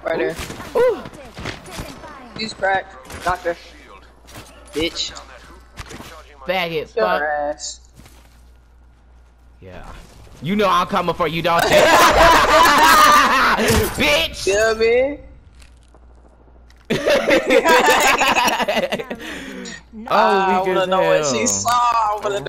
Right there. Ooh. He's cracked. Doctor. Bitch. Faggot. Your Fuck. ass. Yeah. You know I'm coming for you, don't you? Bitch! Yeah, man. Oh, I wanna know what she saw. I wanna